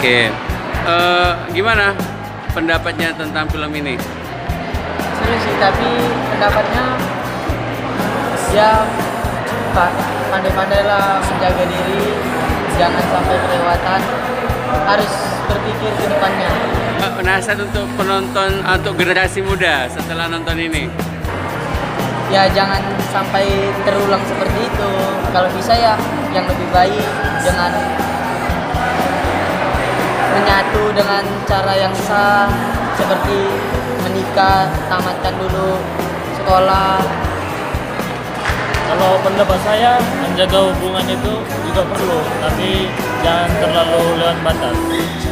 Oke. Gimana pendapatnya tentang film ini? Seru sih, tapi pendapatnya ya pandai-pandailah menjaga diri, jangan sampai kelewatan, harus berpikir ke depannya. Nasihat untuk penonton, untuk generasi muda setelah nonton ini? Ya jangan sampai terulang seperti itu. Kalau bisa ya yang lebih baik, dengan menyatu dengan cara yang sah, seperti menikah, tamatkan dulu sekolah. Kalau pendapat saya, menjaga hubungan itu juga perlu, tapi jangan terlalu lewat batas.